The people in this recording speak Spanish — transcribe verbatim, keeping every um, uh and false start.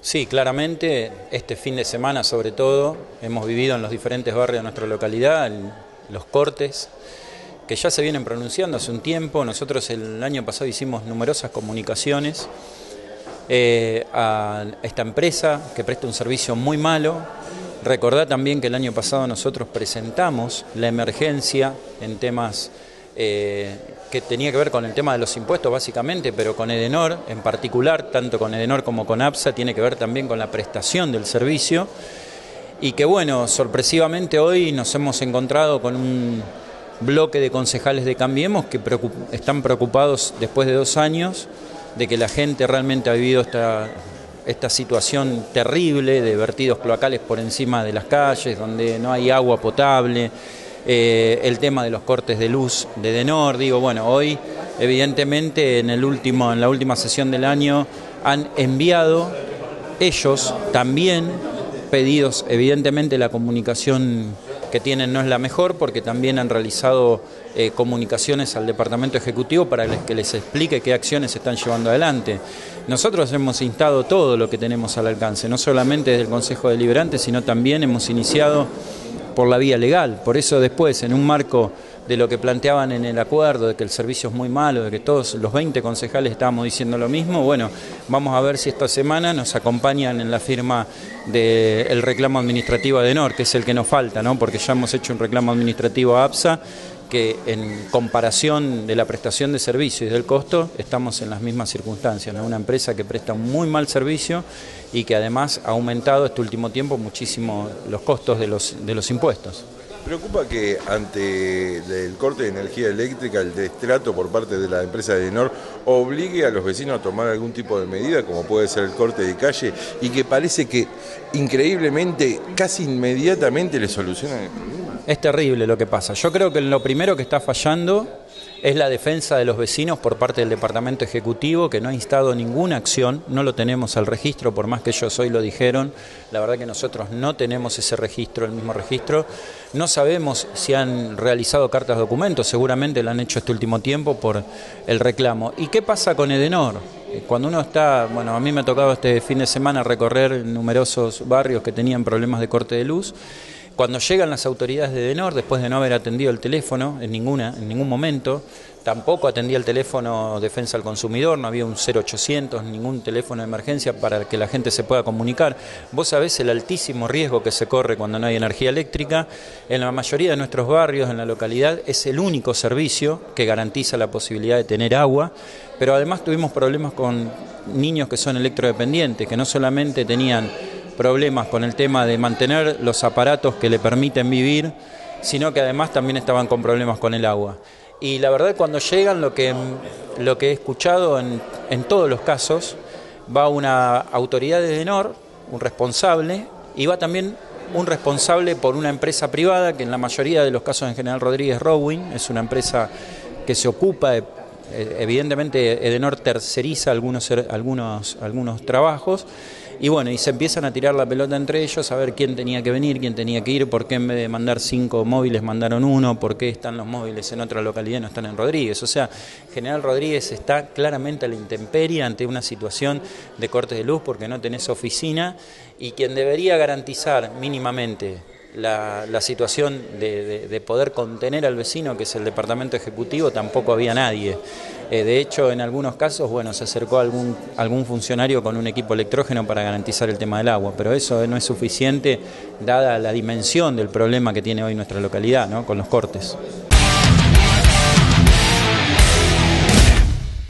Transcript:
Sí, claramente este fin de semana sobre todo hemos vivido en los diferentes barrios de nuestra localidad el, los cortes que ya se vienen pronunciando hace un tiempo. Nosotros el año pasado hicimos numerosas comunicaciones eh, a esta empresa que presta un servicio muy malo. Recordá también que el año pasado nosotros presentamos la emergencia en temas eh, que tenía que ver con el tema de los impuestos básicamente, pero con Edenor en particular, tanto con Edenor como con APSA, tiene que ver también con la prestación del servicio. Y que bueno, sorpresivamente hoy nos hemos encontrado con un bloque de concejales de Cambiemos que preocup- están preocupados después de dos años de que la gente realmente ha vivido esta... esta situación terrible de vertidos cloacales por encima de las calles, donde no hay agua potable, eh, el tema de los cortes de luz de Edenor. Digo, bueno, hoy evidentemente en, el último, en la última sesión del año han enviado ellos también pedidos, evidentemente la comunicación que tienen no es la mejor porque también han realizado eh, comunicaciones al Departamento Ejecutivo para que les explique qué acciones se están llevando adelante. Nosotros hemos instado todo lo que tenemos al alcance, no solamente desde el Consejo Deliberante, sino también hemos iniciado por la vía legal. Por eso después, en un marco de lo que planteaban en el acuerdo, de que el servicio es muy malo, de que todos los veinte concejales estábamos diciendo lo mismo, bueno, vamos a ver si esta semana nos acompañan en la firma del reclamo administrativo a Edenor, que es el que nos falta, ¿no? Porque ya hemos hecho un reclamo administrativo a APSA, que en comparación de la prestación de servicio y del costo, estamos en las mismas circunstancias, ¿no? Una empresa que presta un muy mal servicio y que además ha aumentado este último tiempo muchísimo los costos de los, de los impuestos. ¿Preocupa que ante el corte de energía eléctrica, el destrato por parte de la empresa de Edenor obligue a los vecinos a tomar algún tipo de medida, como puede ser el corte de calle, y que parece que increíblemente, casi inmediatamente le solucionan el problema? Es terrible lo que pasa. Yo creo que lo primero que está fallando es la defensa de los vecinos por parte del Departamento Ejecutivo, que no ha instado ninguna acción, no lo tenemos al registro, por más que ellos hoy lo dijeron, la verdad que nosotros no tenemos ese registro, el mismo registro, no sabemos si han realizado cartas de documentos, seguramente lo han hecho este último tiempo por el reclamo. ¿Y qué pasa con Edenor? Cuando uno está, bueno, a mí me ha tocado este fin de semana recorrer numerosos barrios que tenían problemas de corte de luz. Cuando llegan las autoridades de Edenor, después de no haber atendido el teléfono en, ninguna, en ningún momento, tampoco atendía el teléfono Defensa al Consumidor, no había un cero ochocientos, ningún teléfono de emergencia para que la gente se pueda comunicar. Vos sabés el altísimo riesgo que se corre cuando no hay energía eléctrica. En la mayoría de nuestros barrios, en la localidad, es el único servicio que garantiza la posibilidad de tener agua, pero además tuvimos problemas con niños que son electrodependientes, que no solamente tenían problemas con el tema de mantener los aparatos que le permiten vivir, sino que además también estaban con problemas con el agua. Y la verdad, cuando llegan, lo que, lo que he escuchado en, en todos los casos, va una autoridad de Edenor, un responsable, y va también un responsable por una empresa privada, que en la mayoría de los casos en General Rodríguez Rowing, es una empresa que se ocupa de, evidentemente Edenor terceriza algunos, algunos, algunos trabajos, y bueno, y se empiezan a tirar la pelota entre ellos, a ver quién tenía que venir, quién tenía que ir, por qué en vez de mandar cinco móviles mandaron uno, por qué están los móviles en otra localidad y no están en Rodríguez. O sea, General Rodríguez está claramente a la intemperie ante una situación de cortes de luz porque no tenés oficina, y quien debería garantizar mínimamente la, la situación de, de, de poder contener al vecino, que es el Departamento Ejecutivo, tampoco había nadie. Eh, de hecho, en algunos casos, bueno, se acercó algún, algún funcionario con un equipo electrógeno para garantizar el tema del agua, pero eso no es suficiente dada la dimensión del problema que tiene hoy nuestra localidad, ¿no?, con los cortes.